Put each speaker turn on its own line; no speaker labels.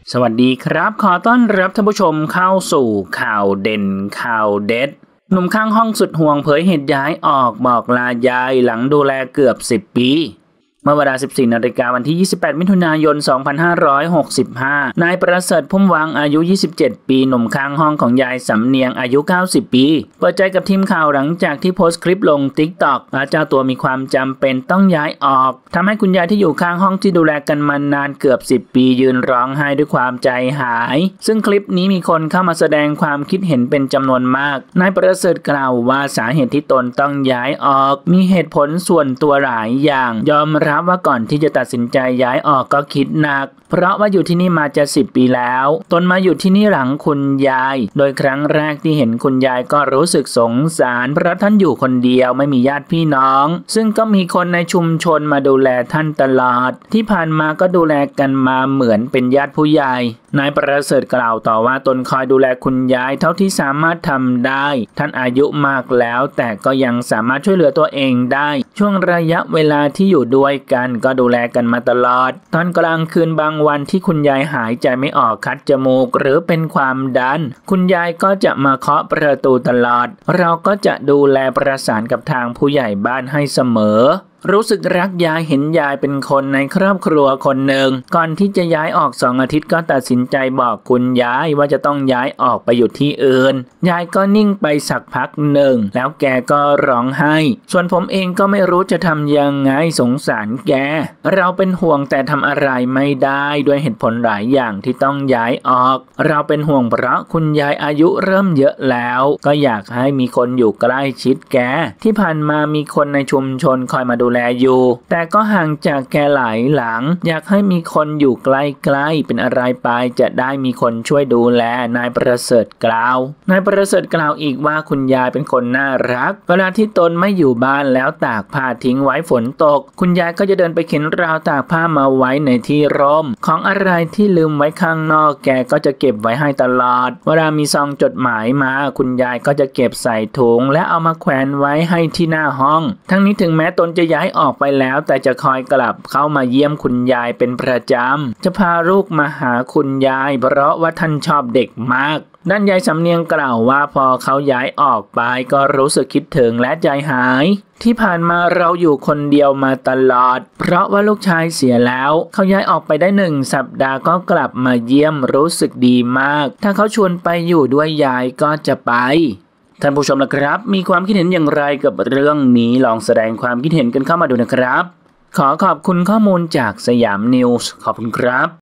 สวัสดีครับขอต้อนรับท่านผู้ชมเข้าสู่ข่าวเด่นข่าวเด็ดหนุ่มข้างห้องสุดห่วงเผยเหตุย้ายออกบอกลายายหลังดูแลเกือบ10 ปีเมื่อเวลา 14 นาฬิกาวันที่ 28 มิถุนายน 2565 นายประเสริฐพุ่มวังอายุ 27 ปีหนุ่มข้างห้องของยายสำเนียงอายุ 90 ปีเปิดใจกับทีมข่าวหลังจากที่โพสต์คลิปลง TikTok ว่าเจ้าตัวมีความจำเป็นต้องย้ายออกทำให้คุณยายที่อยู่ข้างห้องที่ดูแลกันมานานเกือบ10 ปียืนร้องไห้ด้วยความใจหายซึ่งคลิปนี้มีคนเข้ามาแสดงความคิดเห็นเป็นจำนวนมากนายประเสริฐกล่าวว่าสาเหตุที่ตนต้องย้ายออกมีเหตุผลส่วนตัวหลายอย่างยอมรับว่าก่อนที่จะตัดสินใจย้ายออกก็คิดหนักเพราะว่าอยู่ที่นี่มาจะ10 ปีแล้วตนมาอยู่ที่นี่หลังคุณยายโดยครั้งแรกที่เห็นคุณยายก็รู้สึกสงสารเพราะท่านอยู่คนเดียวไม่มีญาติพี่น้องซึ่งก็มีคนในชุมชนมาดูแลท่านตลอดที่ผ่านมาก็ดูแลกันมาเหมือนเป็นญาติผู้ใหญ่นายประเสริฐกล่าวต่อว่าตนคอยดูแลคุณยายเท่าที่สามารถทำได้ท่านอายุมากแล้วแต่ก็ยังสามารถช่วยเหลือตัวเองได้ช่วงระยะเวลาที่อยู่ด้วยกันก็ดูแลกันมาตลอดตอนกลางคืนบางวันที่คุณยายหายใจไม่ออกคัดจมูกหรือเป็นความดันคุณยายก็จะมาเคาะประตูตลอดเราก็จะดูแลประสานกับทางผู้ใหญ่บ้านให้เสมอรู้สึกรักยายเห็นยายเป็นคนในครอบครัวคนหนึ่งก่อนที่จะย้ายออก2 อาทิตย์ก็ตัดสินใจบอกคุณยายว่าจะต้องย้ายออกไปอยู่ที่อื่นยายก็นิ่งไปสักพักหนึ่งแล้วแกก็ร้องไห้ส่วนผมเองก็ไม่รู้จะทำยังไงสงสารแกเราเป็นห่วงแต่ทำอะไรไม่ได้ด้วยเหตุผลหลายอย่างที่ต้องย้ายออกเราเป็นห่วงเพราะคุณยายอายุเริ่มเยอะแล้วก็อยากให้มีคนอยู่ใกล้ชิดแกที่ผ่านมามีคนในชุมชนคอยมาดูแลอยู่แต่ก็ห่างจากแกหลายหลังอยากให้มีคนอยู่ใกล้ๆเป็นอะไรไปจะได้มีคนช่วยดูแลนายประเสริฐกล่าวนายประเสริฐกล่าวอีกว่าคุณยายเป็นคนน่ารักเวลาที่ตนไม่อยู่บ้านแล้วตากผ้าทิ้งไว้ฝนตกคุณยายก็จะเดินไปเข็นราวตากผ้ามาไว้ในที่ร่มของอะไรที่ลืมไว้ข้างนอกแกก็จะเก็บไว้ให้ตลอดเวลามีซองจดหมายมาคุณยายก็จะเก็บใส่ถุงและเอามาแขวนไว้ให้ที่หน้าห้องทั้งนี้ถึงแม้ตนจะย้ายออกไปแล้วแต่จะคอยกลับเข้ามาเยี่ยมคุณยายเป็นประจำจะพาลูกมาหาคุณยายเพราะว่าท่านชอบเด็กมากด้านยายสำเนียงกล่าวว่าพอเขาย้ายออกไปก็รู้สึกคิดถึงและใจหายที่ผ่านมาเราอยู่คนเดียวมาตลอดเพราะว่าลูกชายเสียแล้วเขาย้ายออกไปได้1 สัปดาห์ก็กลับมาเยี่ยมรู้สึกดีมากถ้าเขาชวนไปอยู่ด้วยยายก็จะไปท่านผู้ชมนะครับมีความคิดเห็นอย่างไรกับเรื่องนี้ลองแสดงความคิดเห็นกันเข้ามาดูนะครับขอขอบคุณข้อมูลจากสยามนิวส์ขอบคุณครับ